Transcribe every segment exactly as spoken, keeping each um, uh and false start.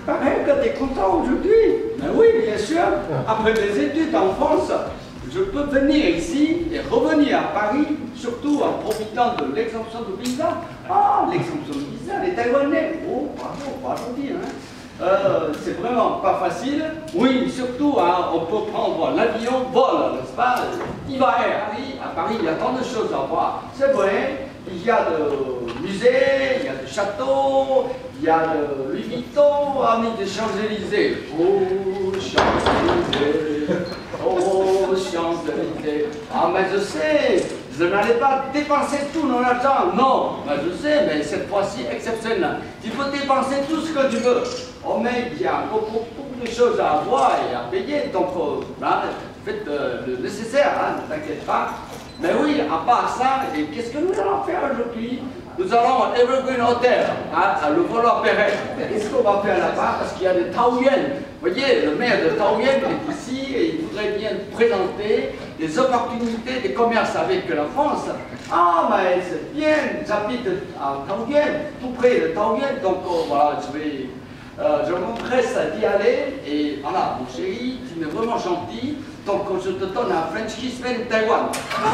Pareil que tu es content aujourd'hui. Mais oui, bien sûr. Après des études en France, je peux venir ici et revenir à Paris, surtout en profitant de l'exemption de visa. Ah, l'exemption de visa, les Taïwanais. Oh, bravo, bravo dire. Hein. Euh, c'est vraiment pas facile. Oui, surtout, hein, on peut prendre l'avion, vol, n'est-ce pas? Il va à Paris. À Paris, il y a tant de choses à voir. C'est vrai, il y a de musées, il y a de châteaux, il y a de Louis Vuitton, amis des Champs-Élysées. Oh, Champs-Élysées, oh, Champs-Élysées. Ah, mais je sais, je n'allais pas dépenser tout mon argent. Non, mais je sais, mais cette fois-ci exceptionnelle. Tu peux dépenser tout ce que tu veux. Oh, mais il y a beaucoup, beaucoup de choses à avoir et à payer, donc euh, hein, faites euh, le nécessaire, hein, ne t'inquiète pas. Mais oui, à part ça, et qu'est-ce que nous allons faire aujourd'hui? Nous allons à Evergreen Hotel, hein, le volant Perret. Qu'est-ce qu'on va faire là-bas? Parce qu'il y a des Taoyuan. Vous voyez, le maire de Taoyuan est ici et il voudrait bien présenter des opportunités de commerce avec la France. Ah, mais c'est bien, j'habite à Taoyuan, tout près de Taoyuan, donc oh, voilà, je vais... Euh, je m'empresse d'y aller et voilà, mon chéri, tu es vraiment gentil, donc je te donne un French kiss in Taïwan.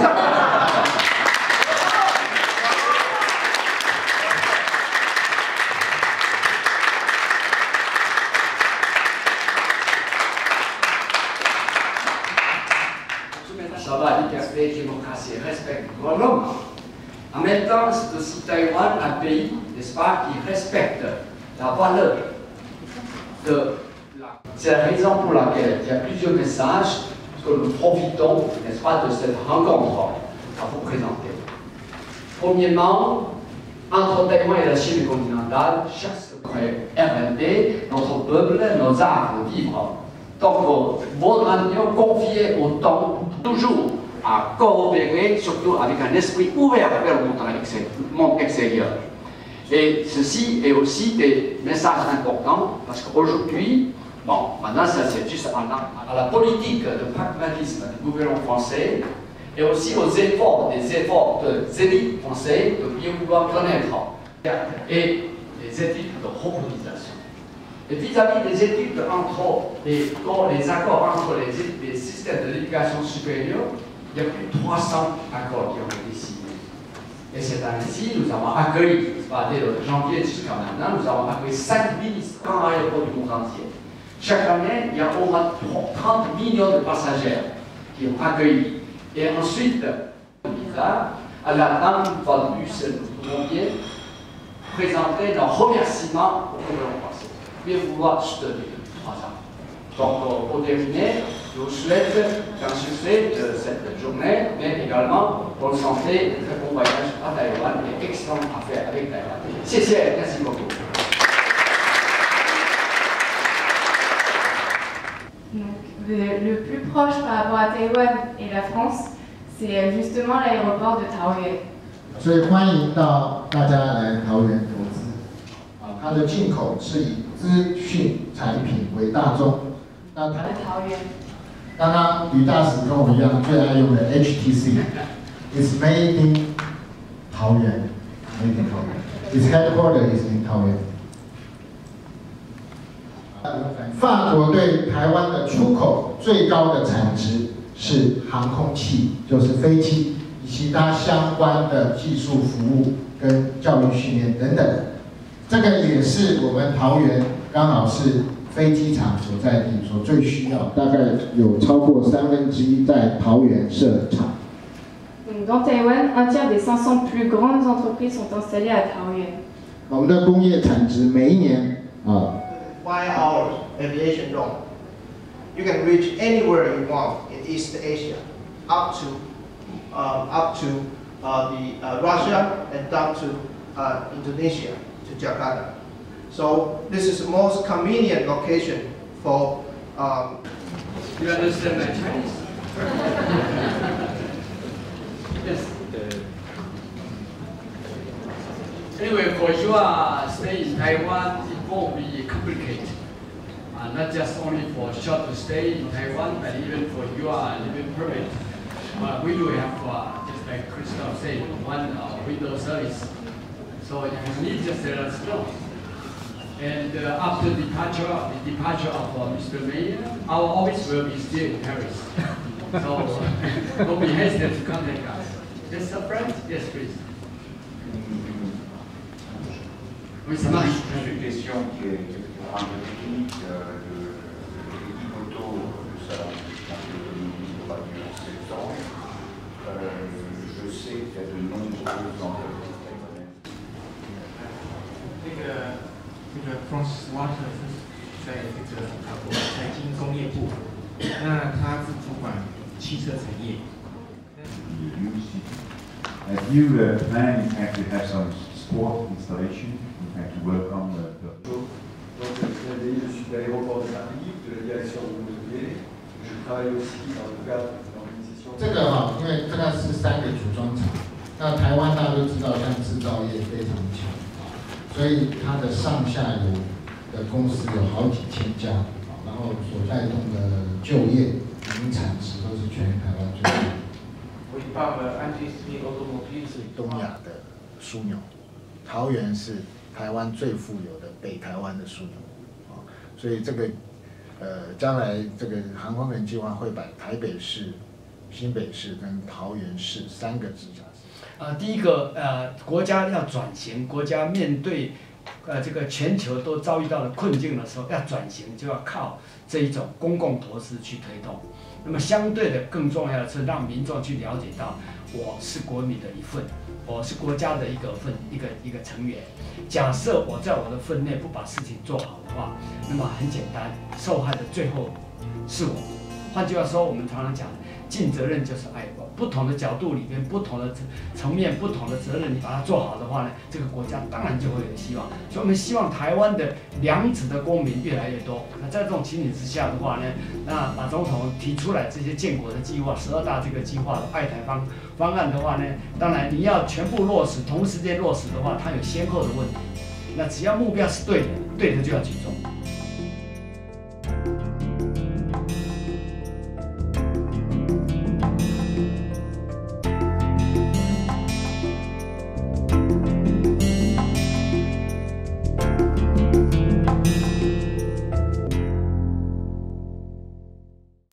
Ça va, liberté, démocratie, respect pour l'homme. En même temps, c'est aussi Taïwan, un pays, n'est-ce pas, qui respecte la valeur de la... C'est la raison pour laquelle il y a plusieurs messages que nous profitons, n'est-ce pas, de cette rencontre à vous présenter. Premièrement, entre Taïwan et la Chine continentale, chaque secret R M D, notre peuple, nos arts de vivre. Donc, votre union confiée au temps, toujours à coopérer, surtout avec un esprit ouvert vers le monde extérieur. Et ceci est aussi des messages importants parce qu'aujourd'hui, bon, maintenant ça c'est juste à la politique de pragmatisme du gouvernement français et aussi aux efforts, des efforts des élites françaises de bien vouloir connaître et les études de robotisation. Et vis-à-vis des études entre les, les accords entre les, les systèmes de l'éducation supérieure, il y a plus de trois cents accords qui ont été signés. Et cette année-ci, nous avons accueilli, dès le janvier jusqu'à maintenant, nous avons accueilli cinq ministres en aéroport du monde entier. Chaque année, il y a au moins trente millions de passagers qui ont accueilli. Et ensuite, à la dame Valbus, nous pouvons bien présenter nos remerciements au gouvernement français. Bien vouloir soutenir trois ans. Donc, pour terminer, je vous souhaite un succès de cette journée, mais également bonne santé, très bon voyage à Taïwan et excellente affaire avec Taïwan. Merci, merci beaucoup. Donc, le, le plus proche par rapport à Taïwan et la France, c'est justement l'aéroport de Taoyuan. 所以欢迎到大家来桃园投资。啊，它的进口是以资讯产品为大宗。那台桃园。 刚刚吕大使跟我一样最爱用的 H T C，is made in 桃园 ，made in 桃园 ，its headquarters is in 桃园。法国对台湾的出口最高的产值是航空器，就是飞机以及它相关的技术服务跟教育训练等等。这个也是我们桃园刚好是。 飞机场所在地所最需要，大概有超过三分之一在桃园设厂。 Dans Taïwan, un tiers des cinq cents plus grandes entreprises sont installées à Taoyuan. 我们的工业产值每一年啊。 Fly hours aviation zone, you can reach anywhere you want in East Asia, up to, uh, up to uh, the uh, Russia and down to uh, Indonesia, to Jakarta. So this is the most convenient location for. Um, you understand my Chinese? Yes. Anyway, for you uh, stay in Taiwan, it won't be complicated. Uh, not just only for short stay in Taiwan, but even for your living permit. Uh, we do have, uh, just like Christoph said, one uh, window service. So if you need, just let us know. And uh, after departure, the departure of uh, Mister Mayor, our office will be still in Paris. So uh, don't be hesitant to contact us. Yes, sir, friends? Yes, please. Oui, ça marche. Juste une question qui est un peu technique. Euh, L'équipe auto, ça, on va dire sept ans. Euh, je sais qu'il y a de nombreuses entreprises taïwanaises. 那个那个 Francis Walter 是在这个法国财经工业部，那他是主管汽车产业。 Have you uh, planned in fact to have some sport installation, in fact to work on the, the Donc c'est un D I, je suis de l'aéroport de Paris, de la direction de l'immobilier. Je travaille aussi dans le cadre de l'organisation. 这个哈，因为这个是三个组装厂，那台湾大家都知道，像制造业非常强，所以它的上下游的公司有好几千家，然后所带动的就业、零产值都是全台湾最多。 东亚的枢纽，桃园是台湾最富有的北台湾的枢纽，啊，所以这个呃，将来这个航空人计划会把台北市、新北市跟桃园市三个直辖市。 呃，第一个呃，国家要转型，国家面对呃这个全球都遭遇到了困境的时候，要转型就要靠这一种公共投资去推动。那么相对的，更重要的是让民众去了解到，我是国民的一份，我是国家的一个份一个一个成员。假设我在我的分内不把事情做好的话，那么很简单，受害的最后是我。换句话说，我们常常讲，尽责任就是爱国。不同的角度里面，不同的层面，不同的责任，你把它做好的话呢，这个国家当然就会有希望。所以我们希望台湾的良知的公民越来越多。那在这种情形之下的话呢，那马总统提出来这些建国的计划，十二大这个计划的爱台方方案的话呢，当然你要全部落实，同时间落实的话，它有先后的问题。那只要目标是对的，对的就要集中。